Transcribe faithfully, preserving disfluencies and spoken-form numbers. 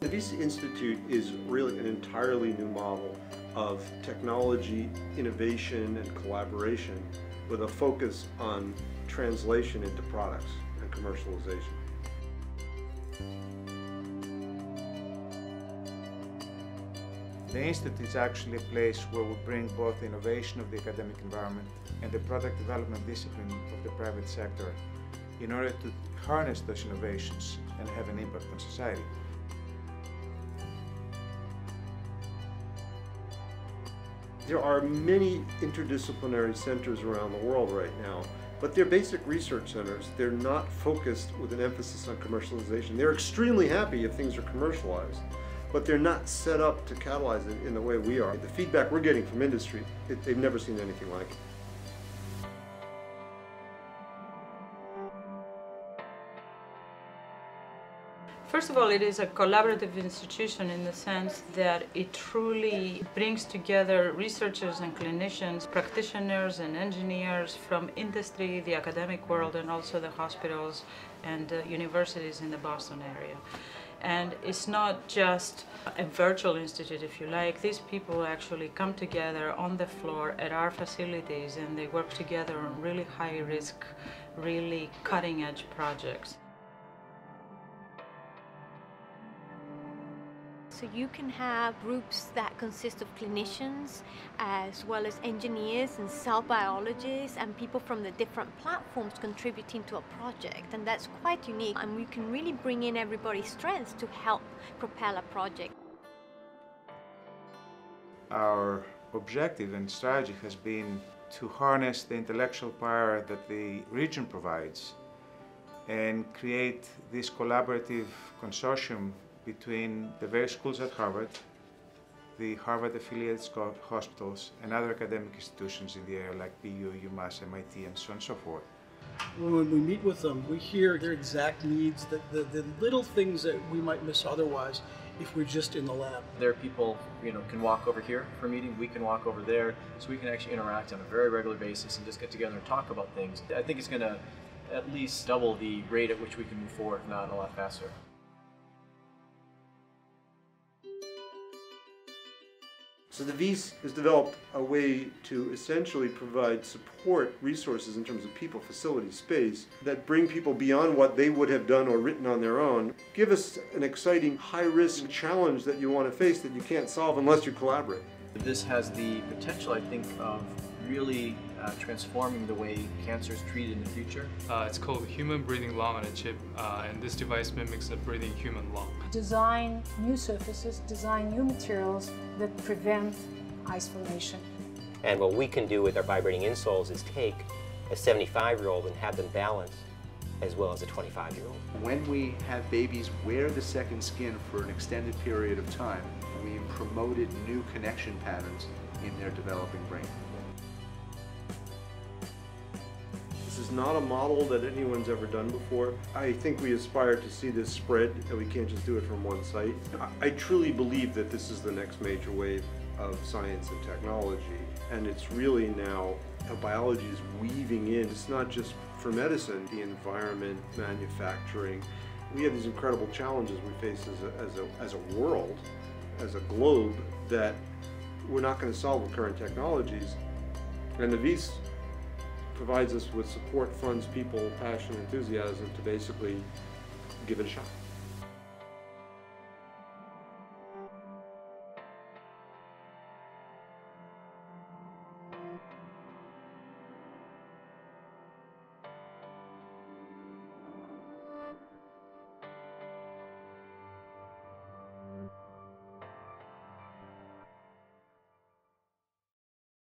The Wyss Institute is really an entirely new model of technology, innovation, and collaboration with a focus on translation into products and commercialization. The Institute is actually a place where we bring both the innovation of the academic environment and the product development discipline of the private sector in order to harness those innovations and have an impact on society. There are many interdisciplinary centers around the world right now, but they're basic research centers. They're not focused with an emphasis on commercialization. They're extremely happy if things are commercialized, but they're not set up to catalyze it in the way we are. The feedback we're getting from industry, it, they've never seen anything like it. First of all, it is a collaborative institution in the sense that it truly brings together researchers and clinicians, practitioners and engineers from industry, the academic world, and also the hospitals and uh, universities in the Boston area. And it's not just a virtual institute, if you like. These people actually come together on the floor at our facilities and they work together on really high risk, really cutting edge projects. So you can have groups that consist of clinicians as well as engineers and cell biologists and people from the different platforms contributing to a project, and that's quite unique, and we can really bring in everybody's strengths to help propel a project. Our objective and strategy has been to harness the intellectual power that the region provides and create this collaborative consortium between the various schools at Harvard, the Harvard-affiliated hospitals, and other academic institutions in the area like B U, UMass, M I T, and so on and so forth. When we meet with them, we hear their exact needs, the, the, the little things that we might miss otherwise if we're just in the lab. There are people, you know, can walk over here for a meeting, we can walk over there, so we can actually interact on a very regular basis and just get together and talk about things. I think it's going to at least double the rate at which we can move forward, if not a lot faster. So the Wyss has developed a way to essentially provide support resources in terms of people, facility, space that bring people beyond what they would have done or written on their own. Give us an exciting, high-risk challenge that you want to face that you can't solve unless you collaborate. This has the potential, I think, of really uh, transforming the way cancer is treated in the future. Uh, it's called Human Breathing Lung on a Chip, uh, and this device mimics a breathing human lung. Design new surfaces, design new materials that prevent ice formation. And what we can do with our vibrating insoles is take a seventy-five-year-old and have them balance as well as a twenty-five-year-old. When we have babies wear the second skin for an extended period of time, we promoted new connection patterns in their developing brain. This is not a model that anyone's ever done before. I think we aspire to see this spread, and we can't just do it from one site. I, I truly believe that this is the next major wave of science and technology, and it's really now how biology is weaving in. It's not just for medicine, the environment, manufacturing. We have these incredible challenges we face as a, as a, as a world, as a globe, that we're not going to solve with current technologies. And the Wyss provides us with support, funds, people, passion, enthusiasm to basically give it a shot.